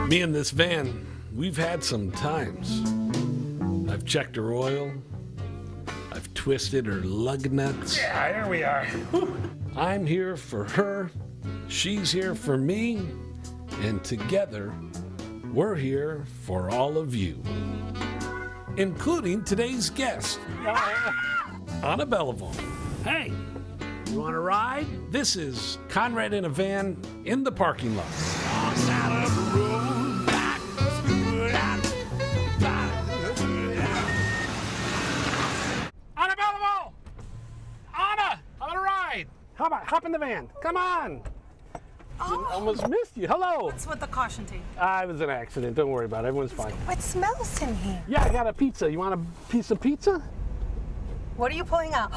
Me and this van, we've had some times. I've checked her oil. I've twisted her lug nuts. Yeah, here we are. I'm here for her. She's here for me. And together, we're here for all of you, including today's guest, Anna Belaval. Hey, you want to ride? This is Konrad in a Van in the parking lot. Anna Belaval! Anna, I want to ride. How about hop in the van? Come on. Almost missed you. Hello. What's with the caution tape? It was an accident. Don't worry about it. Everyone's fine. What smells in here? Yeah, I got a pizza. You want a piece of pizza? What are you pulling out?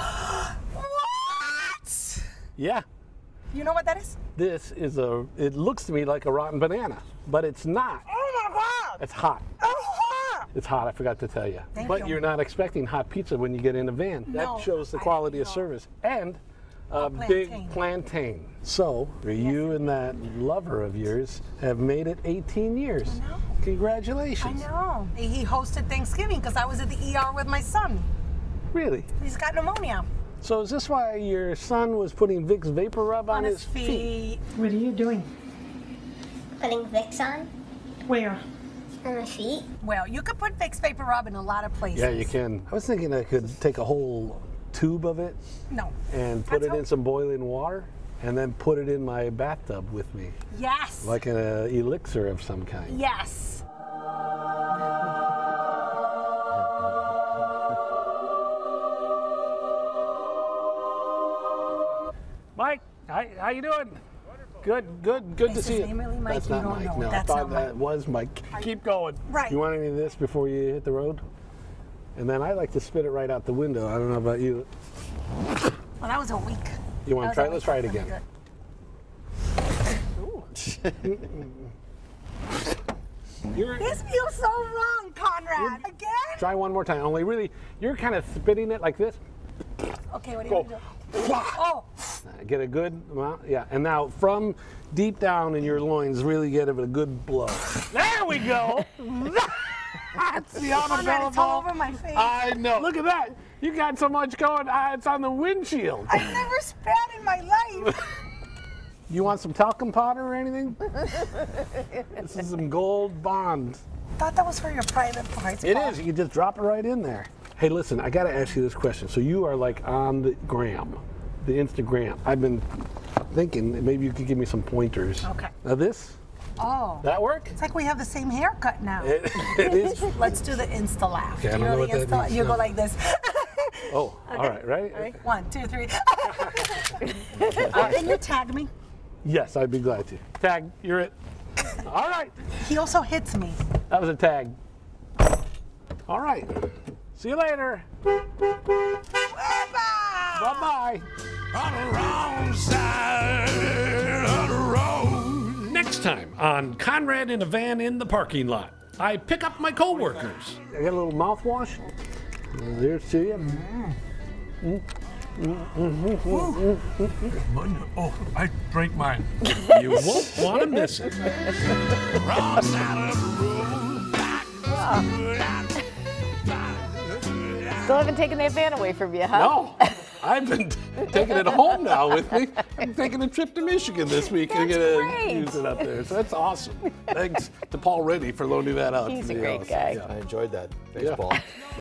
What? Yeah. You know what that is? This is it looks to me like a rotten banana, but it's not. Oh my God! It's hot. Oh, hot! It's hot, I forgot to tell you. Thank you. You're not expecting hot pizza when you get in a van. No, that shows the I quality of know. service. And a plantain. big plantain. So, you and that lover of yours have made it 18 years. I know. Congratulations. I know. He hosted Thanksgiving because I was at the ER with my son. Really? He's got pneumonia. So is this why your son was putting Vicks Vapor Rub on his feet? What are you doing? Putting Vicks on Where? my feet. Well, you could put Vicks Vapor Rub in a lot of places. Yeah, you can. I was thinking I could take a whole tube of it No. and put That's it in some boiling water and then put it in my bathtub with me, Yes. like an elixir of some kind. Yes. Mike, how you doing? Good to Is see his you. name really Mike? That's You not don't Mike. know. No, That's I thought not that Mike. was Mike. Keep going. Right. You want any of this before you hit the road? And then I like to spit it right out the window. I don't know about you. Well, that was a week. You want to try? Let's try it again. This feels so wrong, Konrad. Again? Try one more time. Only really, you're kind of spitting it like this. Okay, what do you want to do? Oh, Get a good amount. Yeah. And now from deep down in your loins, really get it a good blow. There we go. That's the Anna Konrad, it's all Belaval. over my face. I know. Look at that. You got so much going. It's on the windshield. I never spat in my life. You want some talcum powder or anything? This is some Gold Bond. Thought that was for your private parts. It is. You can just drop it right in there. Hey, listen, I got to ask you this question. So you are like on the gram, the Instagram. I've been thinking maybe you could give me some pointers. Okay. Now this, Oh. that work? It's like we have the same haircut now. It is. Let's do the Insta laugh. Okay, I don't You know the what that Insta- means, You no. go like this. Oh, all right, right? All right, 1, 2, 3. Can you tag me? Yes, I'd be glad to. Tag, you're it. All right. He also hits me. That was a tag. All right. See you later. Bye-bye. On the wrong side of the road. Next time on Konrad in a Van in the parking lot, I pick up my coworkers. I got a little mouthwash. Here's to you. Oh, I drank mine. You won't want to miss it. Wrong side of the road, back Still haven't taken that van away from you, huh? No, I've been taking it home now with me. I'm taking a trip to Michigan this week and That's gonna great. use it up there. So that's awesome. Thanks to Paul Reddy for loaning that out. He's to a me great also. guy. Yeah. I enjoyed that baseball.